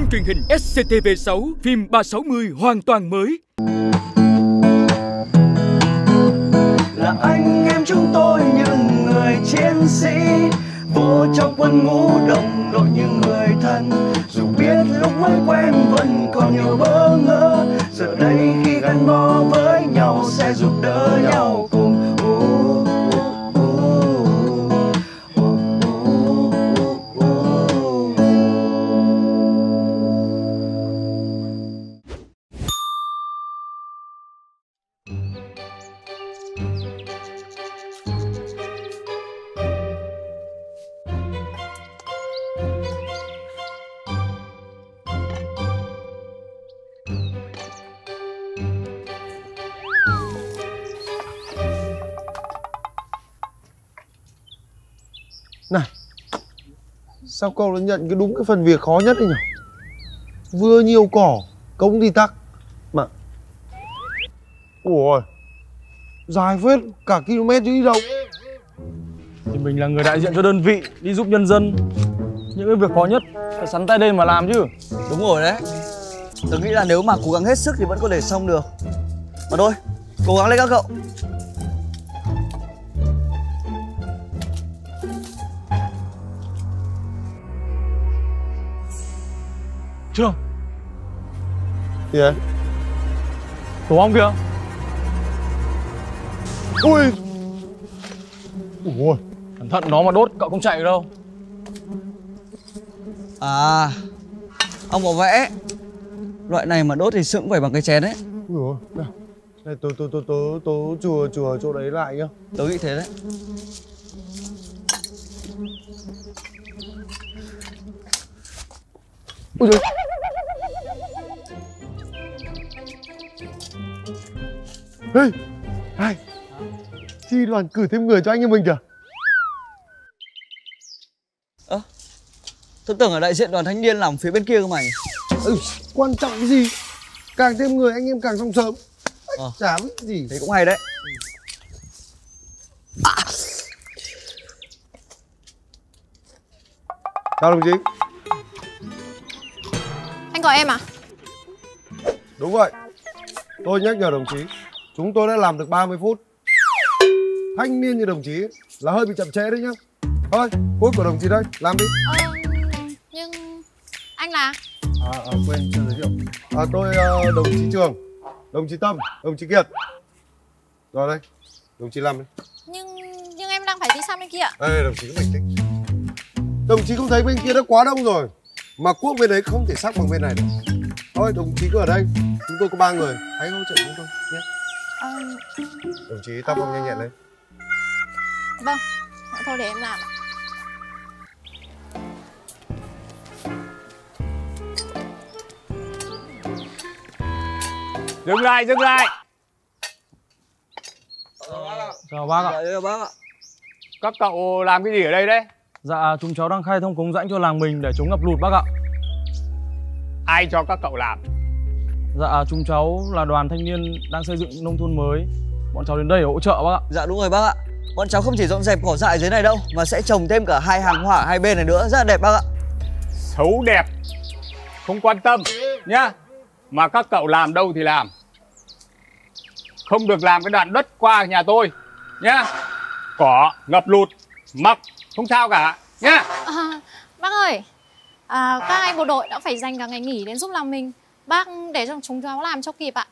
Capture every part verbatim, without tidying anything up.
truyền hình ét xê tê vê sáu, phim ba sáu mươi hoàn toàn mới. Là anh em chúng tôi những người chiến sĩ, vô trong quân ngũ đồng đội những người thân. Dù biết lúc mới quen vẫn còn nhiều bỡ ngỡ, giờ đây khi gắn bó với nhau sẽ giúp đỡ nhau cùng. Này, sao cậu lại nhận cái đúng cái phần việc khó nhất đấy nhỉ? Vừa nhiều cỏ, cống thì tắc. Mà ủa, dài phết, cả km chứ đi đâu. Thì mình là người đại diện cho đơn vị, đi giúp nhân dân. Những cái việc khó nhất phải sắn tay lên mà làm chứ. Đúng rồi đấy. Tớ nghĩ là nếu mà cố gắng hết sức thì vẫn có thể xong được. Mà thôi, cố gắng lên các cậu. Trương, Gì vậy? tổ ong kìa. Ui, ui, Cẩn thận nó mà đốt, cậu không chạy được đâu. À, ông có vẽ. Loại này mà đốt thì sững phải bằng cái chén đấy. ui, này, này tớ tớ tớ tớ tớ chùa chùa chỗ đấy lại nhá. Tớ nghĩ thế đấy. Ui giời. Ê, này, chi đoàn cử thêm người cho anh em mình kìa. Ơ, tớ tưởng ở đại diện đoàn thanh niên làm phía bên kia cơ mà nhỉ? Ừ, quan trọng cái gì? Càng thêm người anh em càng xong sớm. Ờ. Chả biết gì. Thế cũng hay đấy. À. Chào đồng chí. Anh gọi em à? Đúng vậy. Tôi nhắc nhở đồng chí, chúng tôi đã làm được ba mươi phút. Thanh niên như đồng chí là hơi bị chậm trễ đấy nhá. Thôi, phút của đồng chí đây, làm đi. Ờ, nhưng anh là? À, à quên chưa giới thiệu. À, tôi uh, đồng chí Trường, đồng chí Tâm, đồng chí Kiệt. Rồi đây, đồng chí làm đi. Nhưng nhưng em đang phải đi sang bên kia ạ. Ê, đồng chí cứ bình tĩnh. Đồng chí không thấy bên kia đã quá đông rồi, mà quốc bên đấy không thể sắc bằng bên này được. Thôi, đồng chí cứ ở đây, chúng tôi có ba người, hãy hỗ trợ chúng tôi nhé. Ờ, Đồng chí tắp không nhanh nhẹn lên. vâng, thôi để em làm ạ. Dừng lại, dừng lại. Chào bác ạ. Dạ, bác ạ. Các cậu làm cái gì ở đây đấy? Dạ, chúng cháu đang khai thông cống rãnh cho làng mình để chống ngập lụt bác ạ. Ai cho các cậu làm? Dạ, chúng cháu là đoàn thanh niên đang xây dựng nông thôn mới. Bọn cháu đến đây để hỗ trợ bác ạ. Dạ đúng rồi bác ạ. Bọn cháu không chỉ dọn dẹp cỏ dại dưới này đâu, mà sẽ trồng thêm cả hai hàng hoa ở hai bên này nữa, rất là đẹp bác ạ. Xấu đẹp không quan tâm nhá. Mà các cậu làm đâu thì làm, không được làm cái đoạn đất qua nhà tôi nhá. Cỏ ngập lụt mọc không sao cả nhá. À, bác ơi, à, các anh bộ đội đã phải dành cả ngày nghỉ đến giúp làng mình. Bác để cho chúng cháu làm cho kịp ạ.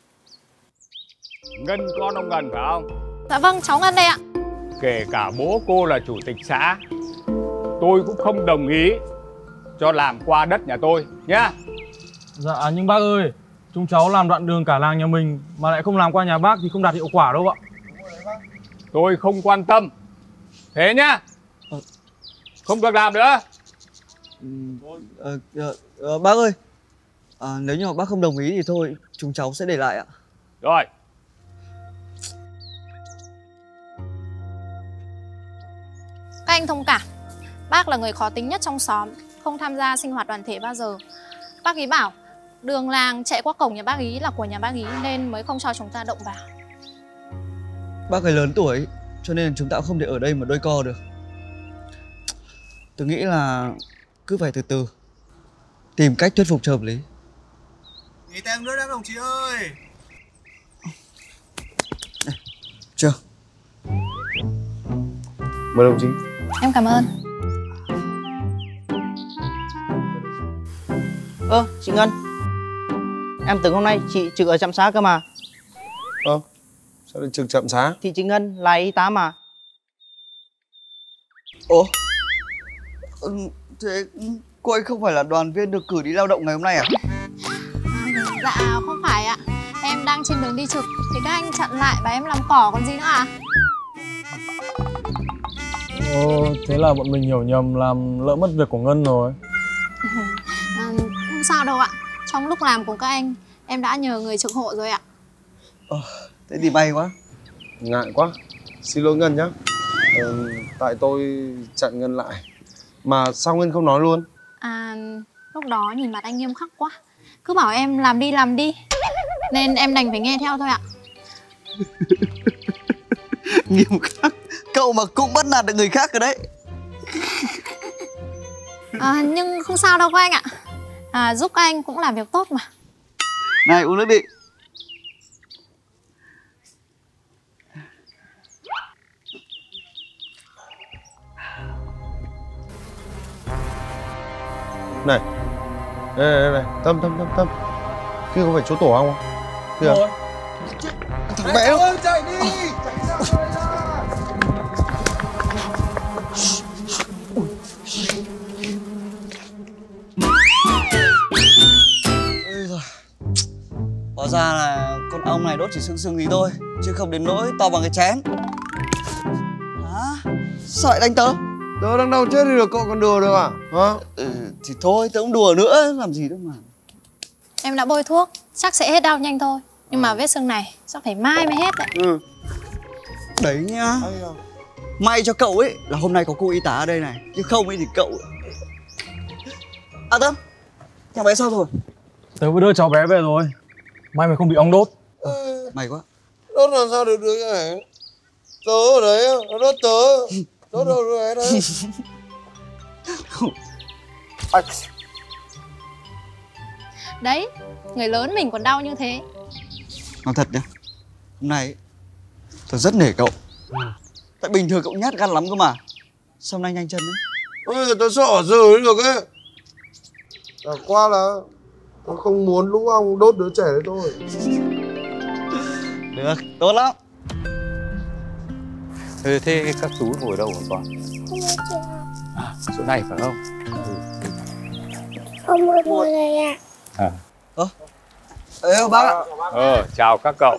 Ngân con ông Ngân phải không? Dạ vâng, cháu Ngân đây ạ. Kể cả bố cô là chủ tịch xã, tôi cũng không đồng ý cho làm qua đất nhà tôi nhá. Dạ, nhưng bác ơi, chúng cháu làm đoạn đường cả làng nhà mình mà lại không làm qua nhà bác thì không đạt hiệu quả đâu ạ. Tôi không quan tâm. Thế nhá. Không được làm nữa. Ừ, ờ, ờ, ờ, bác ơi, à, nếu như mà bác không đồng ý thì thôi, chúng cháu sẽ để lại ạ. Rồi. Các anh thông cảm, bác là người khó tính nhất trong xóm, không tham gia sinh hoạt đoàn thể bao giờ. Bác ý bảo đường làng chạy qua cổng nhà bác ý là của nhà bác ý nên mới không cho chúng ta động vào. Bác ấy lớn tuổi cho nên chúng ta cũng không thể ở đây mà đôi co được. Tôi nghĩ là cứ phải từ từ tìm cách thuyết phục cho hợp lý. Nghỉ tem nữa đã đồng chí ơi. Chưa. Mời đồng chí. Em cảm ơn. Ơ, chị Ngân. Em tưởng hôm nay chị trực ở trạm xá cơ mà. Ơ, sao lại trực trạm xá? Thì chị Ngân là y tá mà. Ồ, ừ, thế cô ấy không phải là đoàn viên được cử đi lao động ngày hôm nay à? Dạ không phải ạ. Em đang trên đường đi trực thì các anh chặn lại và em làm cỏ còn gì nữa ạ. Ồ, thế là bọn mình hiểu nhầm, làm lỡ mất việc của Ngân rồi. À, không sao đâu ạ. Trong lúc làm cùng các anh em đã nhờ người trực hộ rồi ạ. Ờ, thế thì may quá. Ngại quá. Xin lỗi Ngân nhá. Ờ, tại tôi chặn Ngân lại. Mà sao Ngân không nói luôn? À, lúc đó nhìn mặt anh nghiêm khắc quá, cứ bảo em làm đi làm đi, nên em đành phải nghe theo thôi ạ. Nghiêm khắc. Cậu mà cũng bắt nạt được người khác rồi đấy. À, nhưng không sao đâu các anh ạ. À, giúp các anh cũng làm việc tốt mà. Này, uống nước đi. Này. Đây, đây, đây. Tâm, Tâm, Tâm, Tâm. Kia có phải chỗ tổ không? Kìa. Thằng bé ơi, chạy đi. Chạy ra đây ra. Ôi giời. Hóa ra là con ong này đốt chỉ sưng sưng gì thôi, chứ không đến nỗi to bằng cái chén. Hả? Sao lại đánh tớ? Tớ đang đau chết đi được, cậu còn đùa được à? Hả? Ừ, thì thôi, tớ không đùa nữa, làm gì đâu mà. Em đã bôi thuốc, chắc sẽ hết đau nhanh thôi. Nhưng mà vết sưng này chắc phải mai mới hết đấy. Ừ. Đấy nhá. May cho cậu ấy là hôm nay có cô y tá ở đây này, chứ không ấy thì cậu... À Tâm, thằng bé sao rồi? Tớ vừa đưa cháu bé về rồi. May mày không bị ong đốt. Ừ. May quá. Đốt làm sao được được như này? Tớ ở đấy, nó đốt tớ. Đốt đâu rồi đấy. Đấy, người lớn mình còn đau như thế. Nói thật nhá, hôm nay ấy, tớ rất nể cậu. Tại bình thường cậu nhát gan lắm cơ mà. Sao hôm nay nhanh chân đấy? Ôi, tớ sợ rời được ấy. Chẳng qua là tớ không muốn lũ ong đốt đứa trẻ đấy thôi. Được, tốt lắm. Ừ, thế các chú ngồi đâu hả con? À, chỗ này phải không? Không muốn ngồi đây ạ. À. Ơ, ê bác ạ. Ờ, chào các cậu.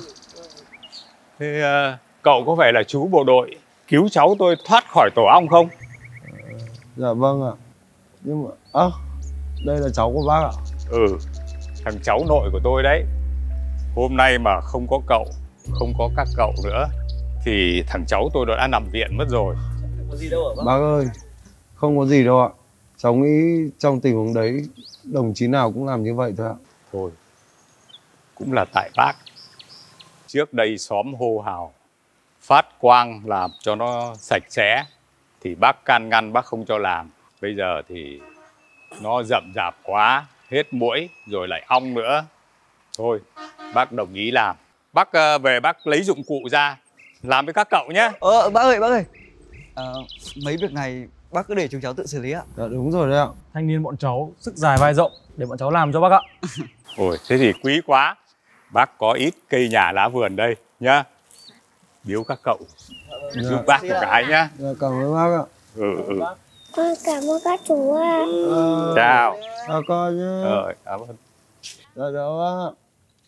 Thế uh, cậu có phải là chú bộ đội cứu cháu tôi thoát khỏi tổ ong không? Dạ vâng ạ. Nhưng mà... À, đây là cháu của bác ạ. Ừ, thằng cháu nội của tôi đấy. Hôm nay mà không có cậu, không có các cậu nữa thì thằng cháu tôi đã nằm viện mất rồi. Có gì đâu hả bác? Bác ơi, không có gì đâu ạ. Cháu nghĩ trong tình huống đấy đồng chí nào cũng làm như vậy thôi ạ. Thôi, cũng là tại bác. Trước đây xóm hô hào phát quang làm cho nó sạch sẽ thì bác can ngăn, bác không cho làm. Bây giờ thì nó rậm rạp quá, hết muỗi rồi lại ong nữa. Thôi, bác đồng ý làm. Bác uh, về bác lấy dụng cụ ra làm với các cậu nhé. Ờ, bác ơi, bác ơi. À, mấy việc này bác cứ để chúng cháu tự xử lý ạ. Dạ đúng rồi đấy ạ. Thanh niên bọn cháu sức dài vai rộng, để bọn cháu làm cho bác ạ. Ôi, thế thì quý quá. Bác có ít cây nhà lá vườn đây nhá. Biếu các cậu. Dạ. Giúp bác một cái nhá. Dạ, cảm ơn bác ạ. Ừ, ừ. Con cảm ơn các chú ạ. Ờ, Chào. chào con nhé. Ờ, cảm ơn. Dạ, dạ bác ạ.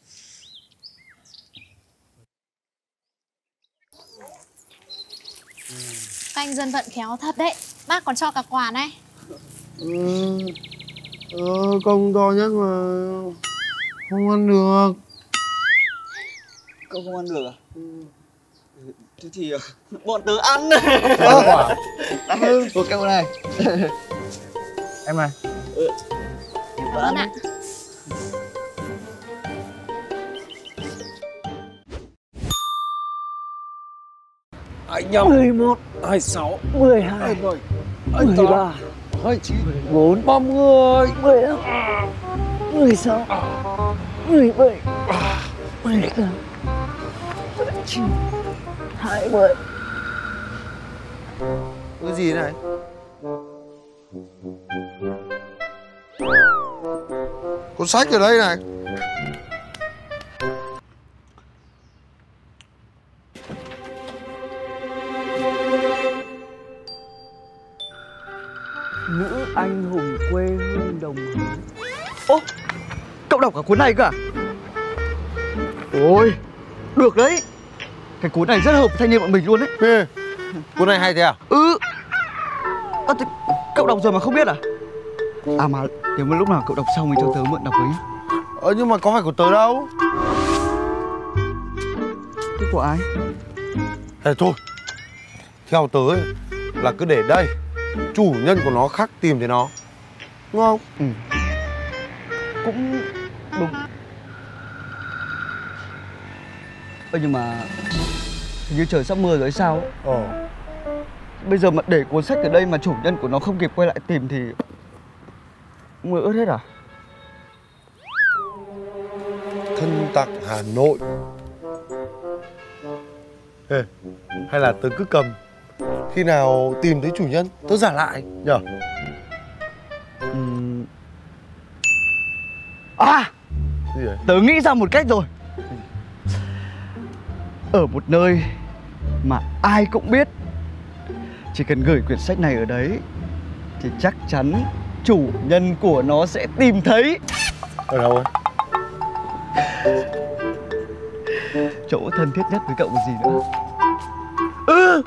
Các anh dân vận khéo thật đấy. Bác còn cho cả quà này. Ừ, ờ, công to nhất mà không ăn được. Cậu không ăn được à? Ừ. Thế thì bọn tớ ăn. Quả. Đây, của cậu này. Em này. Ừ. Cảm ơn ạ. Hai nhăm, mười một, hai sáu, mười hai, mười ba, mười bốn, ba mươi, mười lăm, mười sáu, mười bảy, mười tám, mười chín, hai mươi. Cái gì này? Cuốn sách ở đây này. Nữ anh hùng quê hương đồng hới. Ô, cậu đọc cả cuốn này cơ à? Ôi, được đấy. Cái cuốn này rất hợp với thanh niên bọn mình luôn đấy. Ê, cuốn này hay thế à? Ừ. À, thì, cậu đọc rồi mà không biết à? À mà nếu mà lúc nào cậu đọc xong thì cho tớ mượn đọc với nhá. Ờ nhưng mà có phải của tớ đâu. Thế của ai? Thế thôi, theo tớ ấy, là cứ để đây. Chủ nhân của nó khắc tìm thấy nó, đúng không? Ừ. Cũng đúng. Ơ nhưng mà hình như trời sắp mưa rồi hay sao ấy. Ờ. Bây giờ mà để cuốn sách ở đây mà chủ nhân của nó không kịp quay lại tìm thì mưa ướt hết à? Thân tặng Hà Nội. Ê, hay là tớ cứ cầm, khi nào tìm thấy chủ nhân tớ giả lại nhở? Uhm. À, gì vậy? tớ nghĩ ra một cách rồi. Ở một nơi mà ai cũng biết, chỉ cần gửi quyển sách này ở đấy thì chắc chắn chủ nhân của nó sẽ tìm thấy. Ở đâu ấy? Chỗ thân thiết nhất với cậu còn gì nữa. Ừ.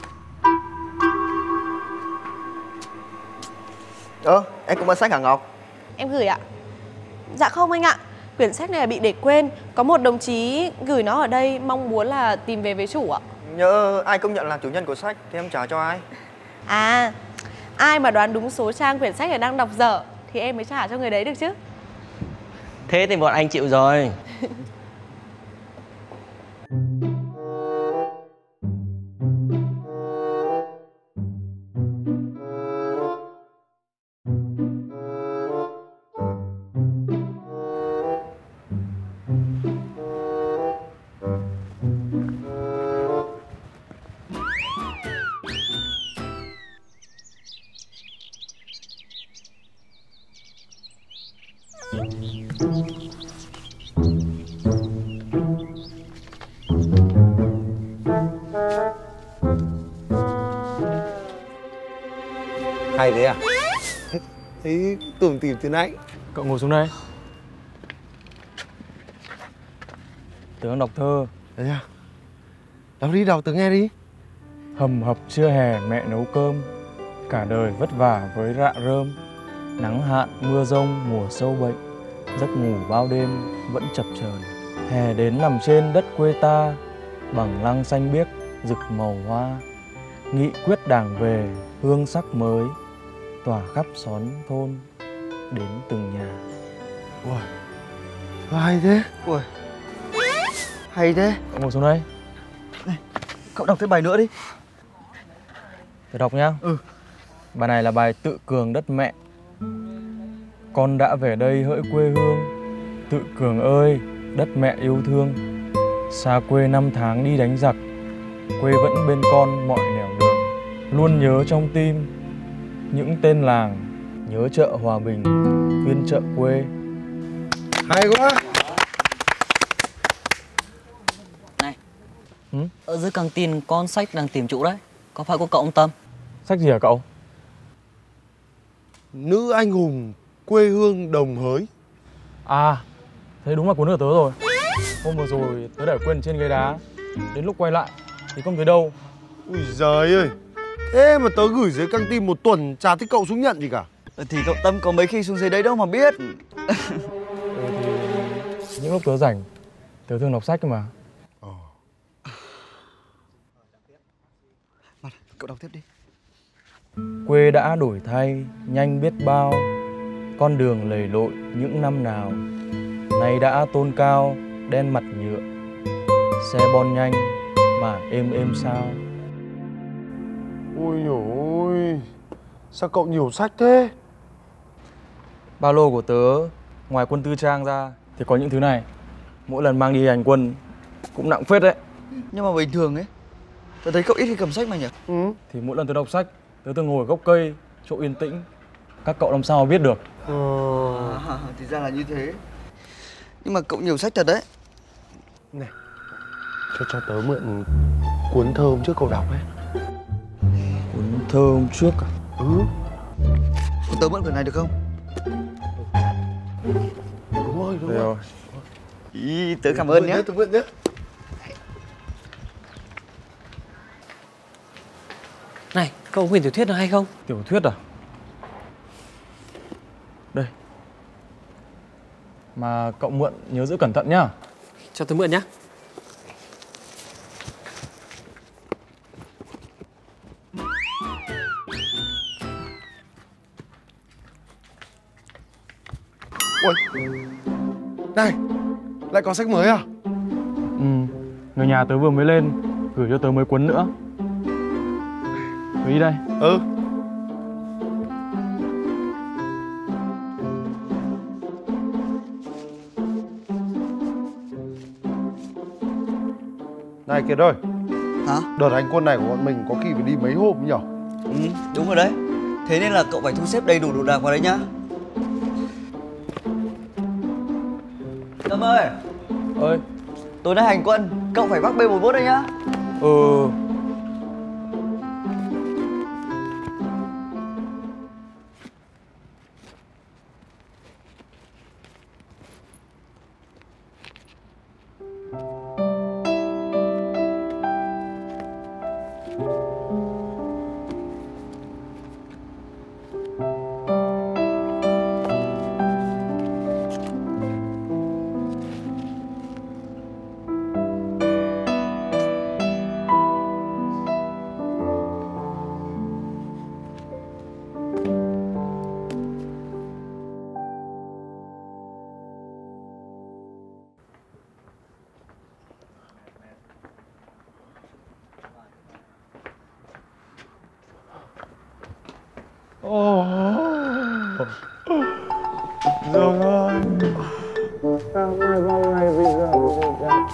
Ơ, em cũng bán sách hả Ngọc? Em gửi ạ. Dạ không anh ạ. Quyển sách này bị để quên. Có một đồng chí gửi nó ở đây, mong muốn là tìm về với chủ ạ. Nhớ ai công nhận là chủ nhân của sách thì em trả cho ai? À, ai mà đoán đúng số trang quyển sách này đang đọc dở thì em mới trả cho người đấy được chứ. Thế thì bọn anh chịu rồi. Hay đấy à? Thấy tưởng tìm từ nãy. Cậu ngồi xuống đây. Tớ đang đọc thơ. Đấy à? Đọc đi, đọc tớ nghe đi. Hầm hập trưa hè mẹ nấu cơm, cả đời vất vả với rạ rơm. Nắng hạn mưa rông mùa sâu bệnh, giấc ngủ bao đêm vẫn chập chờn. Hè đến nằm trên đất quê ta, bằng lăng xanh biếc rực màu hoa. Nghị quyết đảng về hương sắc mới, tỏa khắp xóm thôn đến từng nhà. Ui, hay thế. Ui, hay thế. Cậu ngồi xuống đây. Này, cậu đọc thêm bài nữa đi. Thử đọc nhá. Ừ. Bài này là bài Tự Cường đất mẹ. Con đã về đây hỡi quê hương, Tự Cường ơi đất mẹ yêu thương. Xa quê năm tháng đi đánh giặc, quê vẫn bên con mọi nẻo đường. Luôn nhớ trong tim những tên làng, nhớ chợ Hòa Bình, phiên chợ quê. Hay quá. Này, ừ? Ở dưới căng tin con sách đang tìm chủ đấy. Có phải của cậu ông Tâm? Sách gì hả cậu? Nữ anh hùng quê hương đồng hới. À, thế đúng là cuốn của tớ rồi. Hôm vừa rồi tớ để quên trên ghế đá, đến lúc quay lại thì không thấy đâu. Ui giời ơi, thế mà tớ gửi dưới căng tin một tuần chả thấy cậu xuống nhận gì cả. Thì cậu Tâm có mấy khi xuống dưới đấy đâu mà biết. Ừ, thì những lúc tớ rảnh, tớ thường đọc sách cơ mà. Ờ. Mà, cậu đọc tiếp đi. Quê đã đổi thay, nhanh biết bao, con đường lầy lội những năm nào. Nay đã tôn cao, đen mặt nhựa, xe bon nhanh mà êm êm sao. Ôi dồi ôi, sao cậu nhiều sách thế? Ba lô của tớ ngoài quân tư trang ra thì có những thứ này. Mỗi lần mang đi hành quân cũng nặng phết đấy. Nhưng mà bình thường ấy, tớ thấy cậu ít khi cầm sách mà nhỉ? Ừ. Thì mỗi lần tớ đọc sách, tớ thường ngồi ở gốc cây, chỗ yên tĩnh. Các cậu làm sao mà biết được. Ờ... À, thì ra là như thế. Nhưng mà cậu nhiều sách thật đấy. Này, cho cho tớ mượn cuốn thơ hôm trước cậu đọc ấy. Cuốn thơ hôm trước à? Ừ. Có tớ mượn quyển này được không? Đúng rồi, đúng rồi. rồi. Ý, tớ cảm ơn nhé. Tớ mượn nhé. Này, cậu có quyển tiểu thuyết nào hay không? Tiểu thuyết à? Đây. Mà cậu mượn nhớ giữ cẩn thận nhá. Cho tôi mượn nhá. Ui, này, lại có sách mới à? Ừ, người nhà tớ vừa mới lên, gửi cho tớ mấy cuốn nữa. Tớ đi đây. Ừ. Này Kiệt ơi. Hả? Đợt hành quân này của bọn mình có khi phải đi mấy hôm nhỉ? Ừ, đúng rồi đấy. Thế nên là cậu phải thu xếp đầy đủ đồ đạc vào đấy nhá. Tâm ơi. Ơi. Tối nay hành quân, cậu phải vác bê một bốt đấy nhá. Ừ. Ồ. Dương ơi. Sao mai bao ngày bây giờ mình gặp.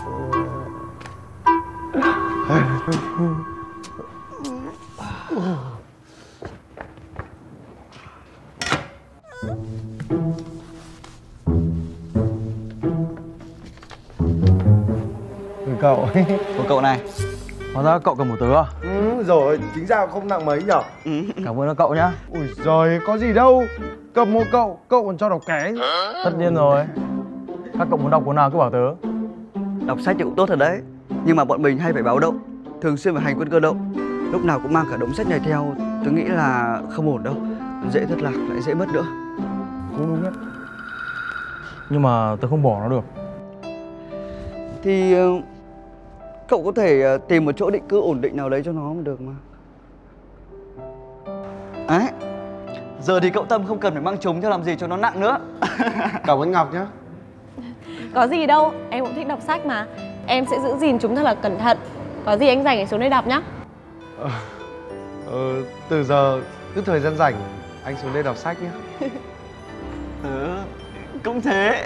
Người cậu. Của cậu này. Hóa ra cậu cầm của tớ à? Ừ, rồi, chính ra không nặng mấy nhở. Ừ. Cảm ơn cậu nhá. Ui giời, có gì đâu. Cầm một cậu, cậu còn cho đọc ké. Tất nhiên rồi. Các cậu muốn đọc cuốn nào cứ bảo tớ. Đọc sách thì cũng tốt thật đấy. Nhưng mà bọn mình hay phải báo động, thường xuyên phải hành quân cơ động. Lúc nào cũng mang cả đống sách này theo. Tôi nghĩ là không ổn đâu. Dễ thất lạc lại dễ mất nữa. Cũng đúng đấy. Nhưng mà tớ không bỏ nó được. Thì cậu có thể tìm một chỗ định cư ổn định nào đấy cho nó mà được mà. Đấy. Giờ thì cậu Tâm không cần phải mang chúng theo làm gì cho nó nặng nữa. Cảm ơn Ngọc nhá. Có gì đâu, em cũng thích đọc sách mà. Em sẽ giữ gìn chúng thật là cẩn thận. Có gì anh rảnh anh xuống đây đọc nhá. Ờ, ờ, từ giờ cứ thời gian rảnh anh xuống đây đọc sách nhá. Ừ, cũng thế.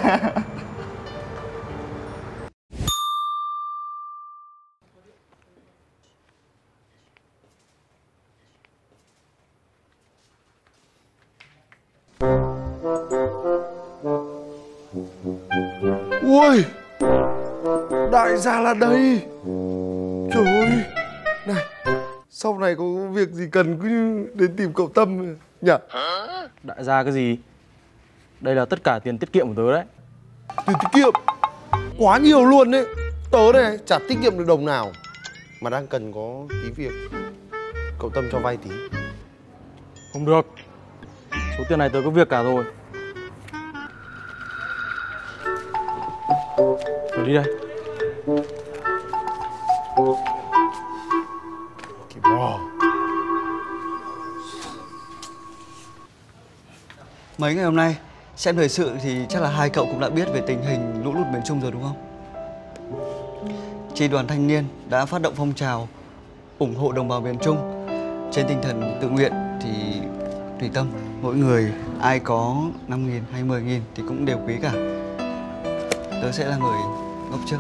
Ui, đại gia là đây. Trời ơi. Này, sau này có việc gì cần cứ đến tìm cậu Tâm nhỉ? Đại gia cái gì? Đây là tất cả tiền tiết kiệm của tớ đấy. Tiền tiết kiệm? Quá nhiều luôn đấy. Tớ này chả tiết kiệm được đồng nào. Mà đang cần có tí việc. Cậu Tâm cho vay tí. Không được. Số tiền này tớ có việc cả rồi. Tớ đi đây. Cái bò. Mấy ngày hôm nay xem thời sự thì chắc là hai cậu cũng đã biết về tình hình lũ lụt miền Trung rồi đúng không? Chi đoàn thanh niên đã phát động phong trào ủng hộ đồng bào miền Trung. Trên tinh thần tự nguyện thì tùy tâm mỗi người Ai có năm nghìn hay mười nghìn thì cũng đều quý cả. Tớ sẽ là người góp trước.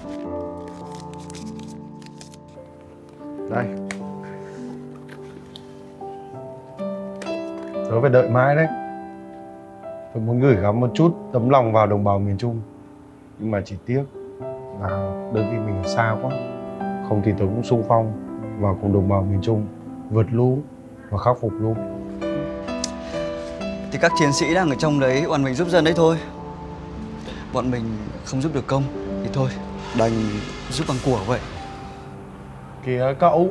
Đây. Tớ phải đợi mãi đấy. Tôi muốn gửi gắm một chút tấm lòng vào đồng bào miền Trung. Nhưng mà chỉ tiếc là đơn vị mình xa quá. Không thì tớ cũng xung phong vào cùng đồng bào miền Trung vượt lũ và khắc phục luôn. Thì các chiến sĩ đang ở trong đấy oàn mình giúp dân đấy thôi. Bọn mình không giúp được công thì thôi, đành giúp bằng của vậy. Kìa cậu.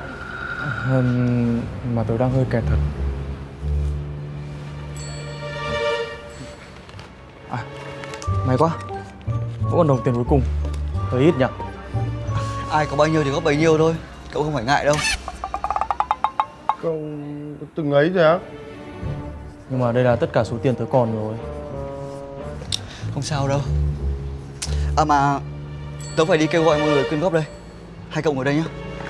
Ừm, mà tớ đang hơi kẹt thật. À, may quá. Vẫn còn đồng tiền cuối cùng. Hơi ít nhỉ. Ai có bao nhiêu thì góp bấy nhiêu thôi. Cậu không phải ngại đâu. Cậu từng ấy rồi á? Nhưng mà đây là tất cả số tiền tớ còn rồi. Không sao đâu. À mà tớ phải đi kêu gọi mọi người quyên góp đây. Hai cậu ngồi đây nhá.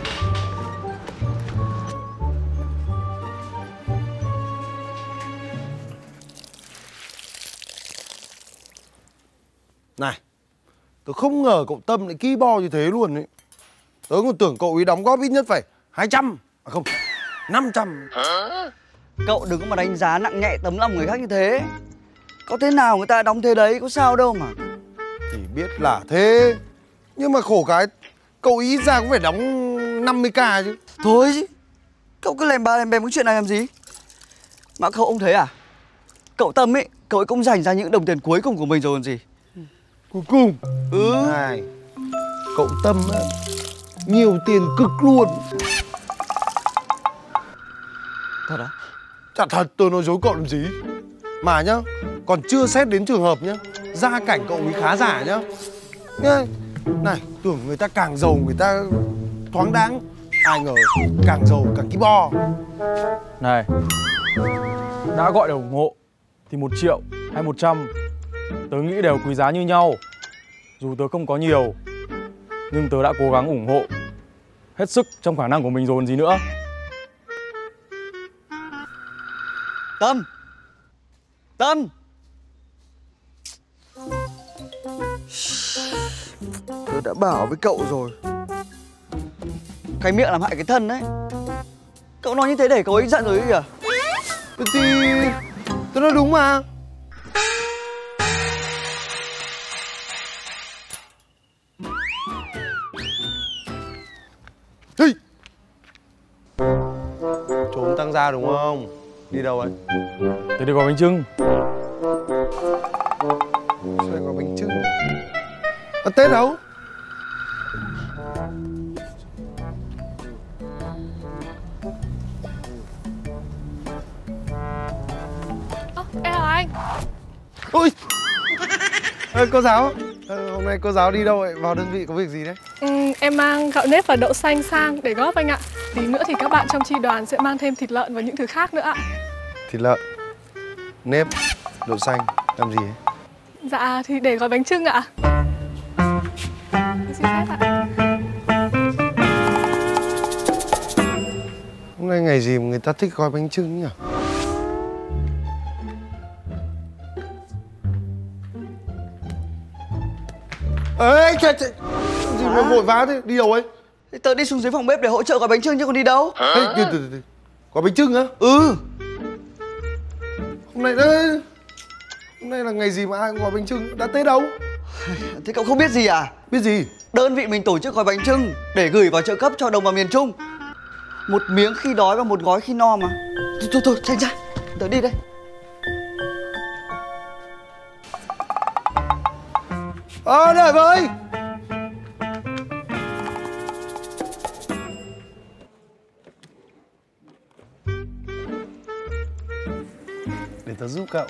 Này, tớ không ngờ cậu Tâm lại ki bo như thế luôn ấy. Tớ còn tưởng cậu ấy đóng góp ít nhất phải hai trăm, à không, năm trăm. Cậu đừng có mà đánh giá nặng nhẹ tấm lòng người khác như thế. Có thế nào người ta đóng thế đấy, có sao đâu mà. Thì biết là thế. Nhưng mà khổ cái cậu ý ra cũng phải đóng năm mươi k chứ. Thôi chứ, cậu cứ lèm ba lèm bèm cái chuyện này làm gì. Mà cậu không thấy à? Cậu Tâm ấy, cậu ấy cũng dành ra những đồng tiền cuối cùng của mình rồi còn gì. Cuối cùng? Ừ. Này, cậu Tâm á, nhiều tiền cực luôn. Thật à? Chả thật, tôi nói dối cậu làm gì. Mà nhá, còn chưa xét đến trường hợp nhá, gia cảnh cậu ấy khá giả nhá. Nhá, này, tưởng người ta càng giàu người ta thoáng đáng. Ai ngờ càng giàu càng ki bo. Này, đã gọi là ủng hộ thì một triệu hay một trăm tớ nghĩ đều quý giá như nhau. Dù tớ không có nhiều, nhưng tớ đã cố gắng ủng hộ hết sức trong khả năng của mình rồi còn gì nữa. Tâm! Tâm! Tớ đã bảo với cậu rồi. Cái miệng làm hại cái thân đấy. Cậu nói như thế để cậu ấy giận rồi ấy kìa. Thì tớ nói đúng mà. Hey. Trốn tăng gia đúng không? Đi đâu ấy? Tớ đi gói bánh chưng. Sao lại gói bánh chưng? À, Tết đâu? Ơ, em chào anh. Ôi! À, cô giáo, à, hôm nay cô giáo đi đâu vậy? Vào đơn vị có việc gì đấy? Ừ, em mang gạo nếp và đậu xanh sang để góp anh ạ. Tí nữa thì các bạn trong chi đoàn sẽ mang thêm thịt lợn và những thứ khác nữa ạ. Thịt lợn, nếp, đậu xanh, làm gì ấy? Dạ thì để gói bánh chưng ạ. Xin phép ạ. Hôm nay ngày gì mà người ta thích gói bánh chưng nhỉ? Ê, trời, trời. Gì mà vội vã thế? Đi đâu ấy? Tớ đi xuống dưới phòng bếp để hỗ trợ gói bánh chưng chứ còn đi đâu. Ê, từ từ từ. Gói bánh chưng á? Ừ. Hôm nay đấy. Hôm nay là ngày gì mà ai cũng gói bánh chưng? Đã Tết đâu? Thế cậu không biết gì à? Biết gì? Đơn vị mình tổ chức gói bánh chưng để gửi vào trợ cấp cho đồng bào miền Trung. Một miếng khi đói và một gói khi no mà. Thôi thôi, thôi tránh ra. Tớ đi đây. Ờ, đợi với. Để tớ giúp cậu.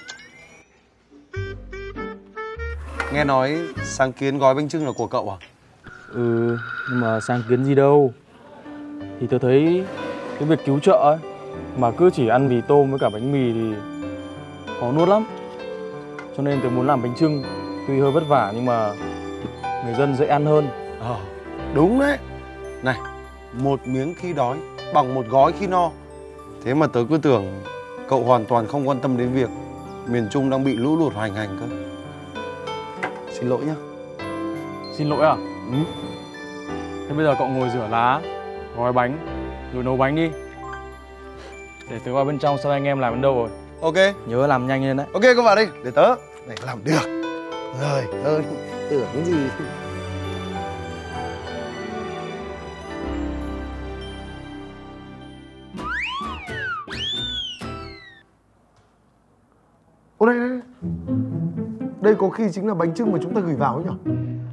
Nghe nói sáng kiến gói bánh chưng là của cậu à? Ừ, nhưng mà sáng kiến gì đâu. Thì tớ thấy cái việc cứu trợ ấy mà cứ chỉ ăn mì tôm với cả bánh mì thì khó nuốt lắm. Cho nên tớ muốn làm bánh chưng. Tuy hơi vất vả nhưng mà người dân dễ ăn hơn. Ờ, đúng đấy. Này, một miếng khi đói bằng một gói khi no. Thế mà tớ cứ tưởng Cậu hoàn toàn không quan tâm đến việc miền Trung đang bị lũ lụt hoành hành cơ. Xin lỗi nhá. Xin lỗi à? Ừ. Thế bây giờ cậu ngồi rửa lá, gói bánh, rồi nấu bánh đi. Để tớ vào bên trong xem anh em làm đến đâu rồi. Ok. Nhớ làm nhanh lên đấy. Ok, cô vào đi, để tớ. Này làm được. Rồi, ơi, tưởng cái gì. Ô đây, đây, đây có khi chính là bánh chưng mà chúng ta gửi vào ấy nhỉ?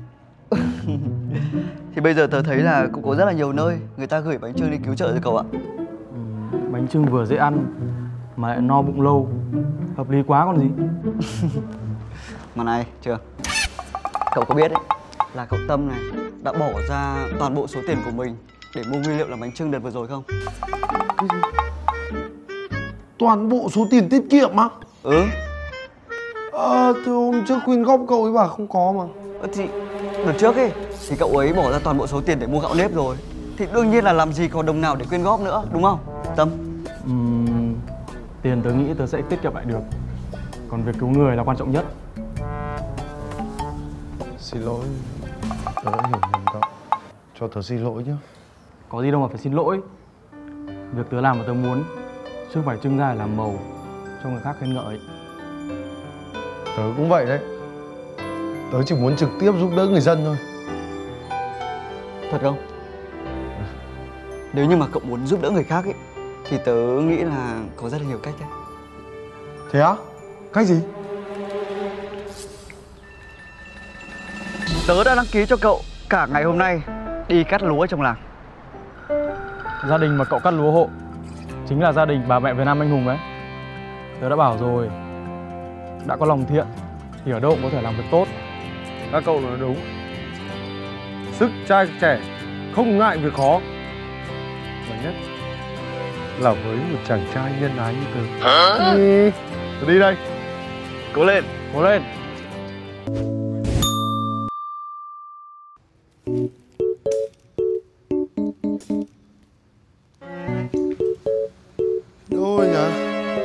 Thì bây giờ tớ thấy là cũng có rất là nhiều nơi người ta gửi bánh chưng đi cứu trợ rồi cậu ạ. Ừ, bánh chưng vừa dễ ăn mà lại no bụng lâu, hợp lý quá còn gì. Mà này, chưa? Cậu có biết đấy, là cậu Tâm này đã bỏ ra toàn bộ số tiền của mình để mua nguyên liệu làm bánh chưng đợt vừa rồi không? Cái gì? Toàn bộ số tiền tiết kiệm á? Ừ. Ờ, từ hôm trước quyên góp cậu ấy bảo không có mà. Ờ, thì đợt trước ấy thì cậu ấy bỏ ra toàn bộ số tiền để mua gạo nếp rồi, thì đương nhiên là làm gì có đồng nào để quyên góp nữa, đúng không Tâm? Uhm, tiền tớ nghĩ tớ sẽ tiết kiệm lại được, còn việc cứu người là quan trọng nhất. Xin lỗi, tớ đã hiểu nhầm cậu. Cho tớ xin lỗi nhá. Có gì đâu mà phải xin lỗi. Việc tớ làm mà tớ muốn, chứ không phải trưng ra để làm màu cho người khác khen ngợi. Tớ cũng vậy đấy. Tớ chỉ muốn trực tiếp giúp đỡ người dân thôi. Thật không? Nếu như mà cậu muốn giúp đỡ người khác ấy thì tớ nghĩ là có rất là nhiều cách đấy. Thế á? Cách gì? Tớ đã đăng ký cho cậu cả ngày hôm nay đi cắt lúa trong làng. Gia đình mà cậu cắt lúa hộ chính là gia đình bà mẹ Việt Nam anh hùng đấy. Tớ đã bảo rồi, đã có lòng thiện thì ở đâu cũng có thể làm việc tốt. Các cậu nói đúng. Sức trai trẻ, không ngại việc khó. Và nhất là với một chàng trai nhân ái như tớ. Ừ. Tớ đi đây. Cố lên. Cố lên. Đâu rồi nhỉ?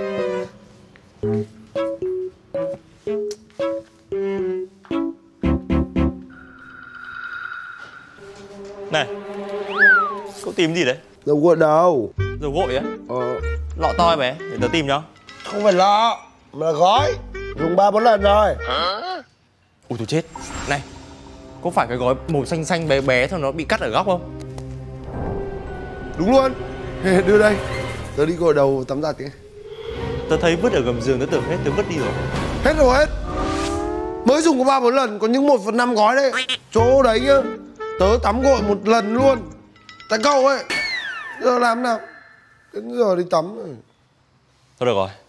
Này, cậu tìm gì đấy? Dầu gội đâu? Dầu gội á? Ờ. Lọ to bé, để tớ tìm cho. Không phải lọ, mà là gói. Dùng ba bốn lần rồi. Ui tôi chết. Này, có phải cái gói màu xanh xanh bé bé thôi nó bị cắt ở góc không? Đúng luôn. Đưa đây. Tớ đi gội đầu tắm giặt đi. Tớ thấy vứt ở gầm giường, tớ tưởng hết, tớ vứt đi rồi. Hết rồi hết. Mới dùng có ba bốn lần, có những một phần năm gói đấy. Chỗ đấy nhá, tớ tắm gội một lần luôn. Tại cậu ấy. Giờ làm nào? Đến giờ đi tắm rồi. Thôi được rồi.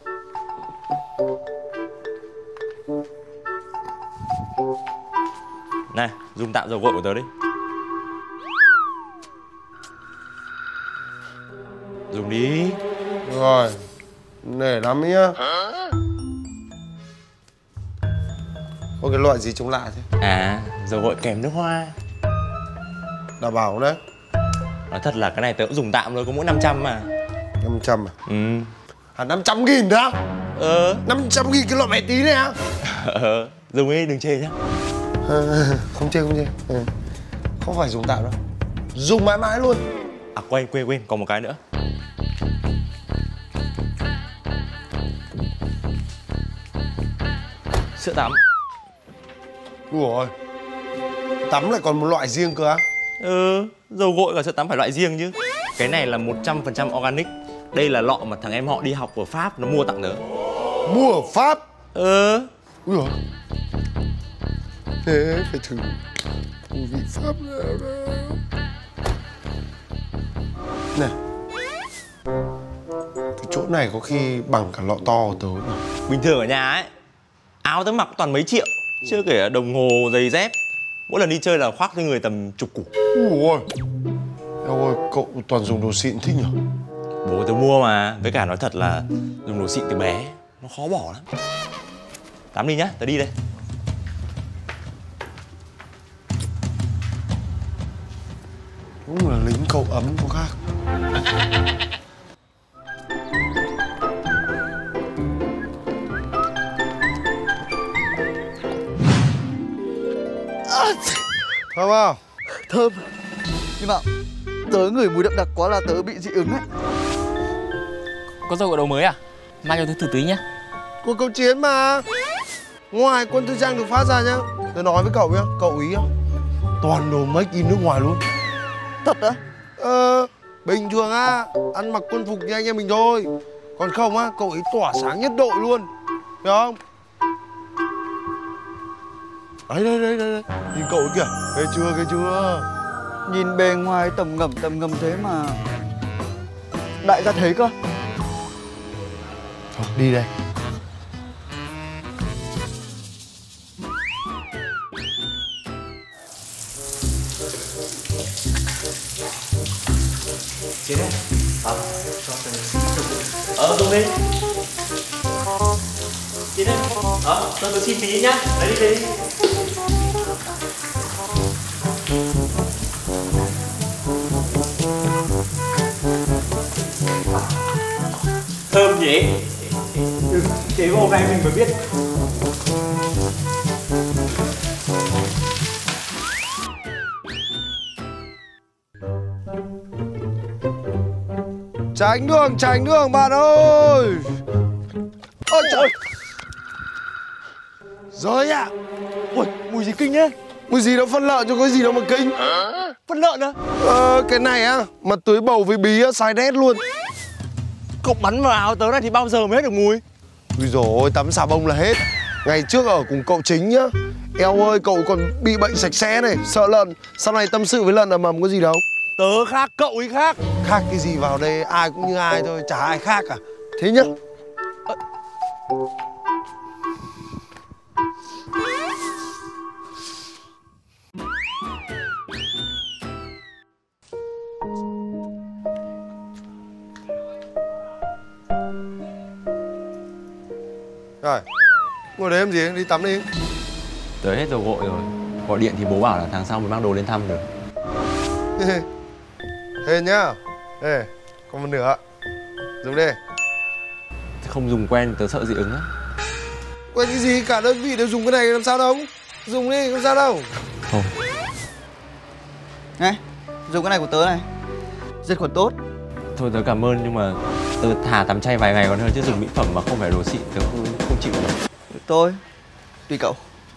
Này, dùng tạm dầu gội của tớ đi. Dùng đi. Rồi, nể lắm nhá. Có cái loại gì trông lạ thế? À, dầu gội kèm nước hoa. Đảm bảo đấy. Nói thật là cái này tớ cũng dùng tạm thôi, có mỗi năm trăm mà. năm trăm à? Ừ. À năm trăm nghìn đó. Ờ. năm trăm nghìn cái loại bé tí này á? Ờ, dùng đi, đừng chê nhá. À, không chê, không chê. Ừ. Không phải dùng tạm đâu. Dùng mãi mãi luôn. À quên, quên, quên, còn một cái nữa. Sữa tắm. Ui rồi. Tắm lại còn một loại riêng cơ á? Ừ, dầu gội và sữa tắm phải loại riêng chứ. Cái này là một trăm phần trăm organic. Đây là lọ mà thằng em họ đi học ở Pháp nó mua tặng tớ. Mua ở Pháp? Ừ. Ui rồi. Thế phải thử mùi vị Pháp nào đó. Này, cái chỗ này có khi bằng cả lọ to của tớ nhỉ? Bình thường ở nhà ấy, áo tớ mặc toàn mấy triệu, chưa kể đồng hồ, giày dép. Mỗi lần đi chơi là khoác trên người tầm chục củ. Ui ôi, eo ơi, cậu toàn dùng đồ xịn thích nhỉ? Bố tớ mua mà, với cả nói thật là dùng đồ xịn từ bé, nó khó bỏ lắm. Tắm đi nhá, tớ đi đây. Đúng là lính cậu ấm có khác. Thơm không? Thơm. Nhưng mà tớ ngửi mùi đậm đặc quá là tớ bị dị ứng ấy. Có dầu gội đầu mới à? Mang cho tớ thử tí nhá. Của cậu Chiến mà. Ngoài quân tư trang được phát ra nhá. Tớ nói với cậu nhá, cậu ý nhá. Toàn đồ make in nước ngoài luôn. Thật á? Ờ, bình thường á, ăn mặc quân phục như anh em mình thôi. Còn không á, cậu ấy tỏa sáng nhất đội luôn. Hiểu không? Đấy, đấy, đấy, đấy, nhìn cậu ấy kìa. Ghê chưa, ghê chưa? Nhìn bề ngoài tầm ngầm tầm ngầm thế mà đại gia thấy cơ. Thôi, đi đây. Chiến này. Ờ, cho tớ Ờ, dùng đi. Chiến này. Ờ, cho tớ xin tí nhá. Lấy đi đi. Thơm nhỉ? Ừ, cái hôm nay mình mới biết. Tránh đường, tránh đường bạn ơi. Ôi trời. Rồi ạ. Ui, mùi gì kinh thế? Mùi gì đâu phân lợn chứ có gì đâu mà kinh. Phân lợn à? Ờ, cái này á, mà tưới bầu với bí á, sai đét luôn. Cậu bắn vào áo tớ này thì bao giờ mới hết được mùi? Ui dồi ôi, tắm xà bông là hết. Ngày trước ở cùng cậu Chính nhá. Eo ơi, cậu còn bị bệnh sạch sẽ này, sợ lợn. Sau này tâm sự với lợn ầm ầm có gì đâu. Tớ khác, cậu ấy khác. Khác cái gì vào đây, ai cũng như ai thôi, chả ai khác cả. Thế nhá. À. Rồi, ngồi đấy làm gì, đi tắm đi. Tớ hết dầu gội rồi. Gọi điện thì bố bảo là tháng sau mới mang đồ lên thăm được. Ê nhá. Ê, còn một nửa. Dùng đi. Không dùng quen, tớ sợ dị ứng á. Quen cái gì, cả đơn vị đều dùng cái này làm sao đâu. Dùng đi, không sao đâu. Thôi. Này, dùng cái này của tớ này. Diệt khuẩn tốt. Thôi tớ cảm ơn nhưng mà tớ thà tắm chay vài ngày còn hơn chứ dùng mỹ phẩm mà không phải đồ xịn tớ không, không chịu được. Tôi, tùy cậu.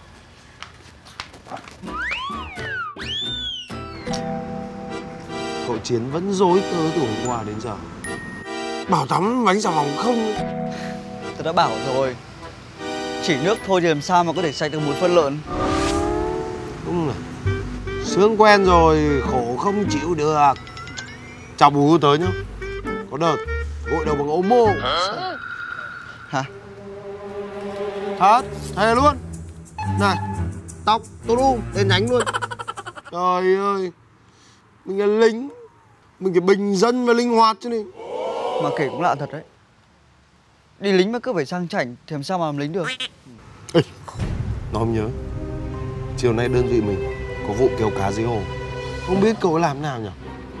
Cậu Chiến vẫn dối tớ từ hôm qua đến giờ. Bảo tắm bánh xà phòng không. Tớ đã bảo rồi. Chỉ nước thôi thì làm sao mà có thể sạch được mùi phân lợn. Đúng rồi. Sướng quen rồi, khổ không chịu được. Chào bù của tớ nhá. Có đợt gội đầu bằng ô mô. Hả? Thật, thề luôn. Này, tóc tốt um, đen nhánh luôn. Trời ơi, mình là lính, mình phải bình dân và linh hoạt chứ này. Mà kể cũng lạ thật đấy. Đi lính mà cứ phải sang chảnh thì làm sao mà làm lính được. Ê, nó không nhớ. Chiều nay đơn vị mình có vụ kéo cá dưới hồ. Không biết cậu làm nào nhỉ?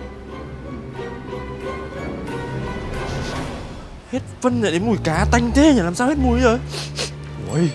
Hết phân lại đến mùi cá tanh thế nhỉ, làm sao hết mùi rồi? Ôi.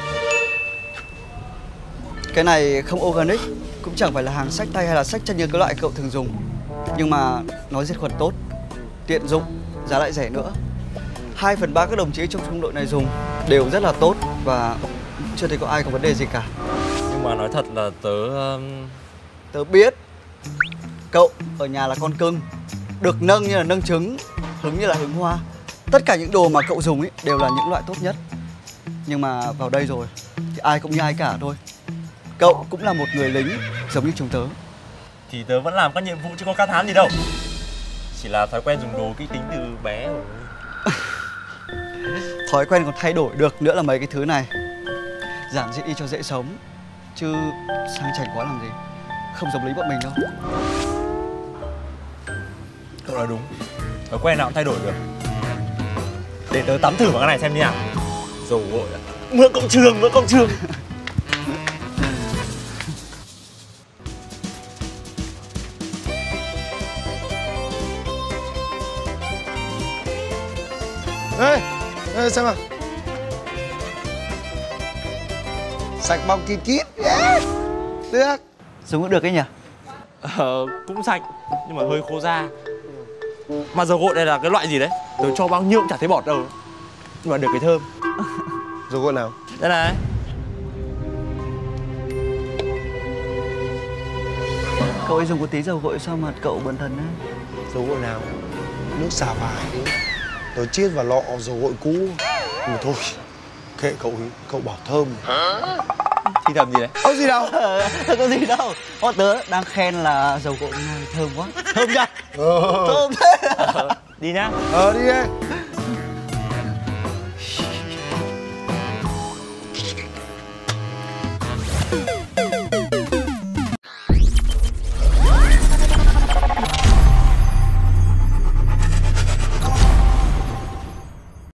Cái này không organic, cũng chẳng phải là hàng xách tay hay là xách chân như cái loại cậu thường dùng. Nhưng mà nó diệt khuẩn tốt, tiện dụng, giá lại rẻ nữa. Hai phần ba các đồng chí trong trung đội này dùng đều rất là tốt và chưa thấy có ai có vấn đề gì cả. Nhưng mà nói thật là tớ... Um... Tớ biết cậu ở nhà là con cưng, được nâng như là nâng trứng, hứng như là hứng hoa. Tất cả những đồ mà cậu dùng ấy đều là những loại tốt nhất. Nhưng mà vào đây rồi thì ai cũng như ai cả thôi. Cậu cũng là một người lính giống như chúng tớ. Thì tớ vẫn làm các nhiệm vụ chứ có ca thán gì đâu. Chỉ là thói quen dùng đồ kỹ tính từ bé rồi. Thói quen còn thay đổi được nữa là mấy cái thứ này. Giản dị đi cho dễ sống. Chứ sang chảnh quá làm gì. Không giống lính bọn mình đâu. Cậu nói đúng. Thói quen nào cũng thay đổi được. Để tớ tắm thử vào cái này xem như nào. Dầu gội à? Mưa cộng trường, mưa cộng trường. Ê, ê xem nào. Sạch bong kít kít. Yeah. Được. Dùng cũng được ấy nhỉ? Ờ, cũng sạch nhưng mà hơi khô da. Mà dầu gội này là cái loại gì đấy? Tớ cho bao nhiêu cũng chả thấy bọt đâu. Nhưng mà được cái thơm. Dầu gội nào? Đây này. Cậu ấy dùng có tí dầu gội sao mặt cậu bần thần đấy? Dầu gội nào? Nước xả vải đi. Tớ chiết vào lọ dầu gội cũ. Nhưng mà thôi, kệ cậu ấy, cậu bảo thơm. Thì thầm gì đấy? Có gì đâu, không có gì đâu. Họ tớ đang khen là dầu gội này thơm quá. Thơm nhá. Ờ. Thơm thế. Đi nhá. Ờ đi đi.